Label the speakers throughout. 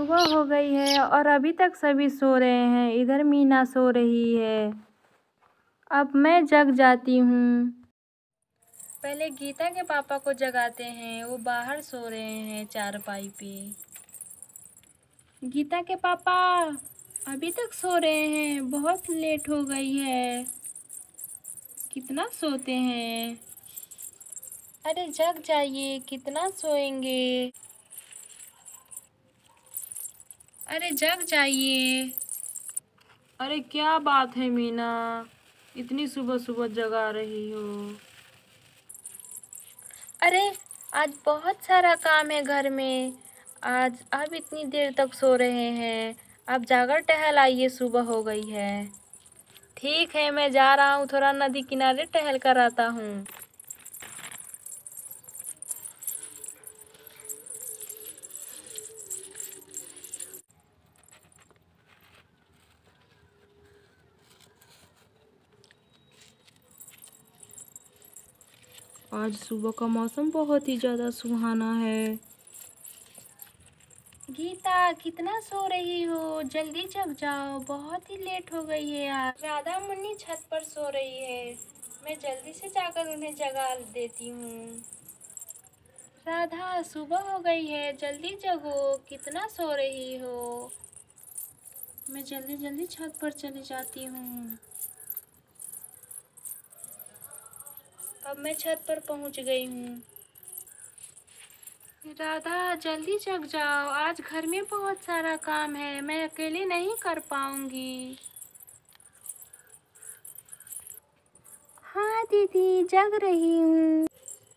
Speaker 1: सुबह हो गई है और अभी तक सभी सो रहे हैं। इधर मीना सो रही है। अब मैं जग जाती हूँ। पहले गीता के पापा को जगाते हैं, वो बाहर सो रहे हैं चारपाई पे। गीता के पापा अभी तक सो रहे हैं, बहुत लेट हो गई है। कितना सोते हैं? अरे जग जाइए, कितना सोएंगे? अरे जग जाइए। अरे क्या बात है मीना, इतनी सुबह सुबह जगा रही हो? अरे आज बहुत सारा काम है घर में। आज अब इतनी देर तक सो रहे हैं। अब जाकर टहल आइए, सुबह हो गई है। ठीक है, मैं जा रहा हूँ, थोड़ा नदी किनारे टहल कर आता हूँ। आज सुबह का मौसम बहुत ही ज़्यादा सुहाना है। गीता कितना सो रही हो? जल्दी जग जाओ, बहुत ही लेट हो गई है आज। राधा मुन्नी छत पर सो रही है, मैं जल्दी से जाकर उन्हें जगा देती हूँ। राधा सुबह हो गई है, जल्दी जगो, कितना सो रही हो? मैं जल्दी जल्दी छत पर चली जाती हूँ। अब मैं छत पर पहुँच गई हूँ। राधा जल्दी जग जाओ, आज घर में बहुत सारा काम है, मैं अकेले नहीं कर पाऊंगी। हाँ दीदी, जग रही हूँ।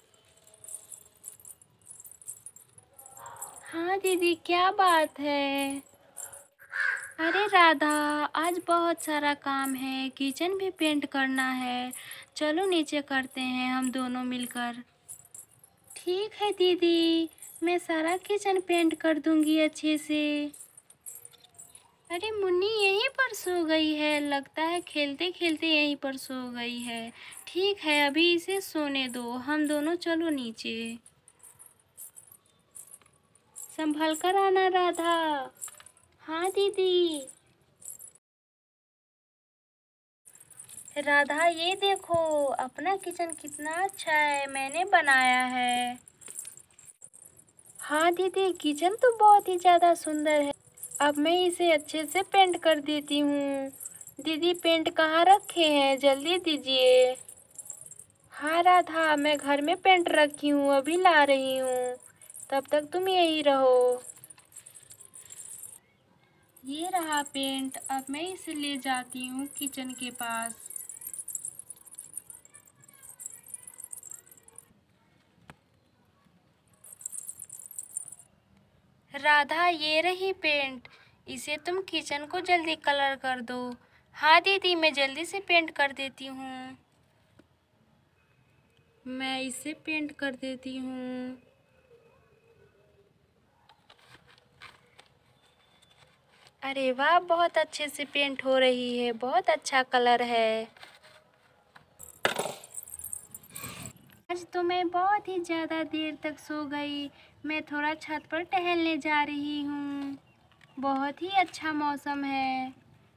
Speaker 1: हाँ दीदी, क्या बात है? अरे राधा, आज बहुत सारा काम है, किचन भी पेंट करना है। चलो नीचे करते हैं हम दोनों मिलकर। ठीक है दीदी, मैं सारा किचन पेंट कर दूंगी अच्छे से। अरे मुन्नी यहीं पर सो गई है, लगता है खेलते खेलते यहीं पर सो गई है। ठीक है, अभी इसे सोने दो, हम दोनों चलो नीचे। संभल कर आना राधा। हाँ दीदी। राधा ये देखो, अपना किचन कितना अच्छा है, मैंने बनाया है। हाँ दीदी, किचन तो बहुत ही ज़्यादा सुंदर है। अब मैं इसे अच्छे से पेंट कर देती हूँ। दीदी पेंट कहाँ रखे हैं, जल्दी दीजिए। हाँ राधा, मैं घर में पेंट रखी हूँ, अभी ला रही हूँ, तब तक तुम यही रहो। ये रहा पेंट, अब मैं इसे ले जाती हूँ किचन के पास। राधा ये रही पेंट, इसे तुम किचन को जल्दी कलर कर दो। हाँ दीदी, मैं जल्दी से पेंट कर देती हूँ। मैं इसे पेंट कर देती हूँ। अरे वाह, बहुत अच्छे से पेंट हो रही है, बहुत अच्छा कलर है। आज तो मैं बहुत ही ज़्यादा देर तक सो गई। मैं थोड़ा छत पर टहलने जा रही हूँ। बहुत ही अच्छा मौसम है।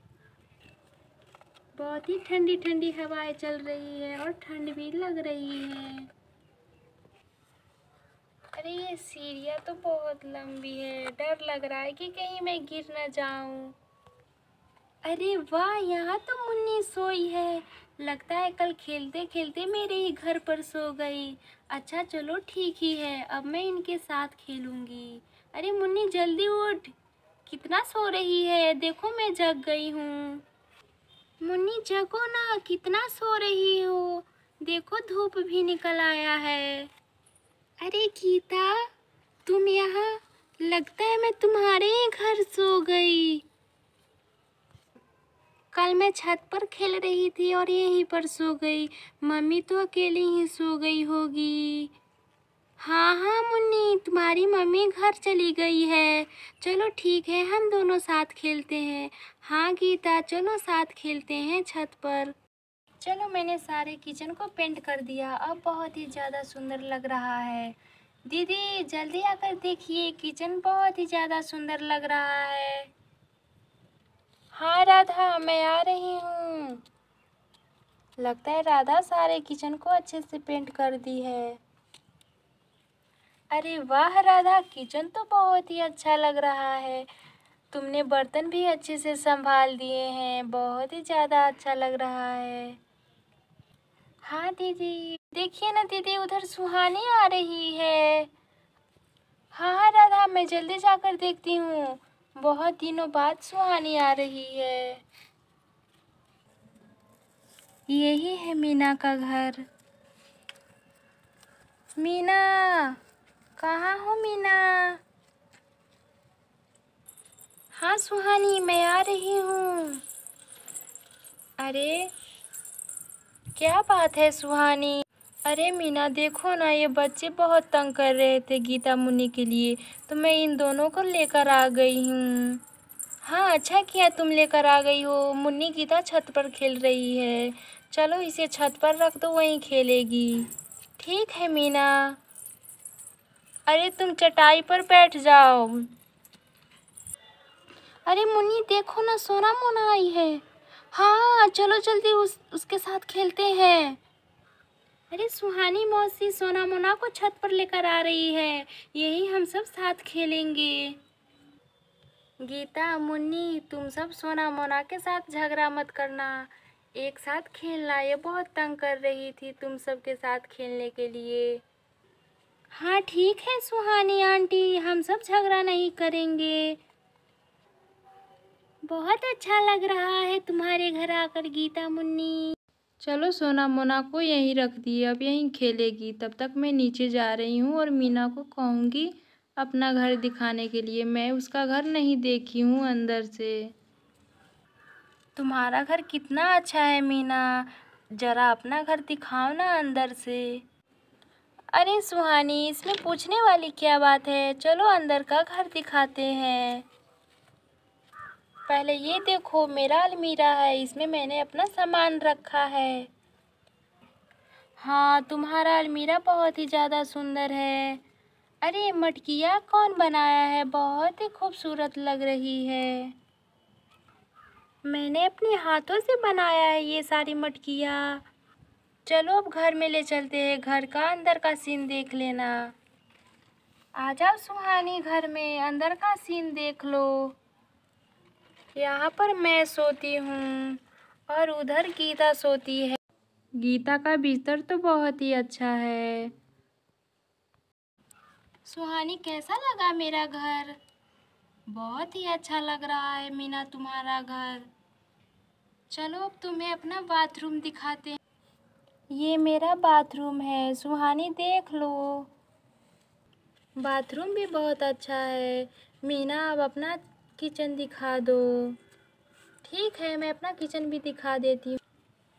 Speaker 1: बहुत ही ठंडी ठंडी हवाएं चल रही है और ठंड भी लग रही है। अरे ये सीढ़ियाँ तो बहुत लंबी है, डर लग रहा है कि कहीं मैं गिर न जाऊं। अरे वाह, यहाँ तो मुन्नी सोई है। लगता है कल खेलते खेलते मेरे ही घर पर सो गई। अच्छा चलो ठीक ही है, अब मैं इनके साथ खेलूंगी। अरे मुन्नी जल्दी उठ, कितना सो रही है, देखो मैं जग गई हूँ। मुन्नी जगो ना, कितना सो रही हो, देखो धूप भी निकल आया है। अरे गीता, तुम यहाँ, लगता है मैं तुम्हारे ही घर सो गई। कल मैं छत पर खेल रही थी और यहीं पर सो गई। मम्मी तो अकेली ही सो गई होगी। हाँ हाँ मुन्नी, तुम्हारी मम्मी घर चली गई है। चलो ठीक है, हम दोनों साथ खेलते हैं। हाँ गीता, चलो साथ खेलते हैं छत पर। चलो, मैंने सारे किचन को पेंट कर दिया, अब बहुत ही ज़्यादा सुंदर लग रहा है। दीदी जल्दी आकर देखिए, किचन बहुत ही ज़्यादा सुंदर लग रहा है। हाँ राधा, मैं आ रही हूँ। लगता है राधा सारे किचन को अच्छे से पेंट कर दी है। अरे वाह राधा, किचन तो बहुत ही अच्छा लग रहा है। तुमने बर्तन भी अच्छे से संभाल दिए हैं, बहुत ही ज़्यादा अच्छा लग रहा है। हाँ दीदी, देखिए ना दीदी, उधर सुहानी आ रही है। हाँ हाँ राधा, मैं जल्दी जाकर देखती हूँ। बहुत दिनों बाद सुहानी आ रही है। यही है मीना का घर। मीना, कहाँ हो मीना? हाँ सुहानी, मैं आ रही हूँ। अरे क्या बात है सुहानी? अरे मीना देखो ना, ये बच्चे बहुत तंग कर रहे थे गीता मुन्नी के लिए, तो मैं इन दोनों को लेकर आ गई हूँ। हाँ अच्छा किया तुम लेकर आ गई हो। मुन्नी गीता छत पर खेल रही है, चलो इसे छत पर रख दो, वहीं खेलेगी। ठीक है मीना। अरे तुम चटाई पर बैठ जाओ। अरे मुन्नी देखो ना, सोना मोना आई है। हाँ चलो जल्दी उसके साथ खेलते हैं। अरे सुहानी मौसी सोना मोना को छत पर लेकर आ रही है, यही हम सब साथ खेलेंगे। गीता मुन्नी, तुम सब सोना मोना के साथ झगड़ा मत करना, एक साथ खेलना। ये बहुत तंग कर रही थी तुम सब के साथ खेलने के लिए। हाँ ठीक है सुहानी आंटी, हम सब झगड़ा नहीं करेंगे। बहुत अच्छा लग रहा है तुम्हारे घर आकर गीता मुन्नी। चलो सोना मोना को यहीं रख दिए, अब यहीं खेलेगी। तब तक मैं नीचे जा रही हूँ और मीना को कहूँगी अपना घर दिखाने के लिए। मैं उसका घर नहीं देखी हूँ अंदर से। तुम्हारा घर कितना अच्छा है मीना, जरा अपना घर दिखाओ ना अंदर से। अरे सुहानी, इसमें पूछने वाली क्या बात है, चलो अंदर का घर दिखाते हैं। पहले ये देखो, मेरा अलमीरा है, इसमें मैंने अपना सामान रखा है। हाँ तुम्हारा अलमीरा बहुत ही ज़्यादा सुंदर है। अरे मटकिया कौन बनाया है, बहुत ही खूबसूरत लग रही है। मैंने अपने हाथों से बनाया है ये सारी मटकिया। चलो अब घर में ले चलते हैं, घर का अंदर का सीन देख लेना। आ जाओ सुहानी, घर में अंदर का सीन देख लो। यहाँ पर मैं सोती हूँ और उधर गीता सोती है। गीता का बिस्तर तो बहुत ही अच्छा है। सुहानी कैसा लगा मेरा घर? बहुत ही अच्छा लग रहा है मीना तुम्हारा घर। चलो अब तुम्हें अपना बाथरूम दिखाते हैं। ये मेरा बाथरूम है, सुहानी देख लो। बाथरूम भी बहुत अच्छा है। मीना अब अपना किचन दिखा दो। ठीक है, मैं अपना किचन भी दिखा देती हूँ।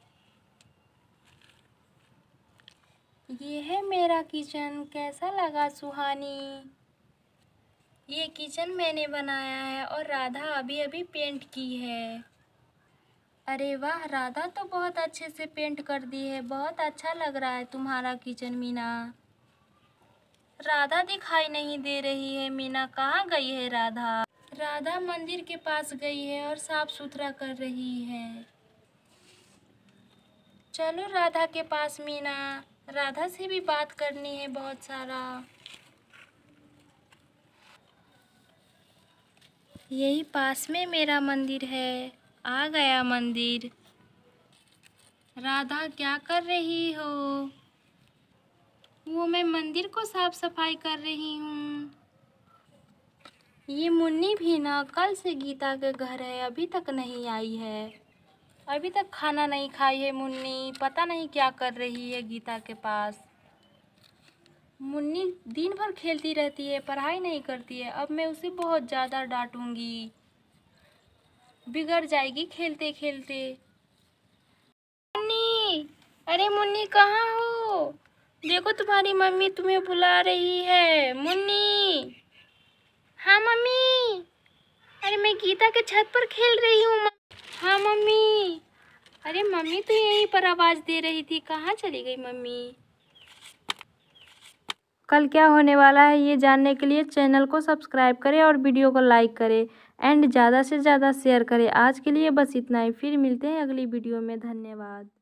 Speaker 1: ये है मेरा किचन, कैसा लगा सुहानी? ये किचन मैंने बनाया है और राधा अभी अभी पेंट की है। अरे वाह, राधा तो बहुत अच्छे से पेंट कर दी है, बहुत अच्छा लग रहा है तुम्हारा किचन मीना। राधा दिखाई नहीं दे रही है मीना, कहाँ गई है राधा? राधा मंदिर के पास गई है और साफ सुथरा कर रही है। चलो राधा के पास मीना, राधा से भी बात करनी है बहुत सारा। यही पास में मेरा मंदिर है, आ गया मंदिर। राधा क्या कर रही हो? वो मैं मंदिर को साफ सफाई कर रही हूँ। ये मुन्नी भी ना कल से गीता के घर है, अभी तक नहीं आई है। अभी तक खाना नहीं खाई है मुन्नी, पता नहीं क्या कर रही है गीता के पास। मुन्नी दिन भर खेलती रहती है, पढ़ाई नहीं करती है। अब मैं उसे बहुत ज़्यादा डांटूंगी, बिगड़ जाएगी खेलते खेलते। मुन्नी, अरे मुन्नी कहाँ हो? देखो तुम्हारी मम्मी तुम्हें बुला रही है। मुन्नी। हाँ मम्मी। अरे मैं गीता के छत पर खेल रही हूँ। हाँ मम्मी। अरे मम्मी तो यहीं पर आवाज़ दे रही थी, कहाँ चली गई मम्मी? कल क्या होने वाला है ये जानने के लिए चैनल को सब्सक्राइब करें और वीडियो को लाइक करें एंड ज़्यादा से ज़्यादा शेयर करें। आज के लिए बस इतना ही, फिर मिलते हैं अगली वीडियो में। धन्यवाद।